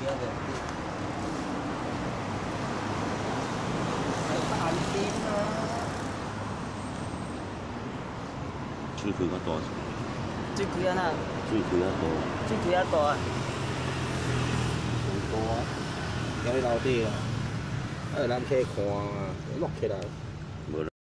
啊个，还有眼睛啊！ 水开较大， 水开啊哪？ 水开较大， 水开啊大啊！ 上大啊，行伫楼底啊，啊，人客看啊，落起来。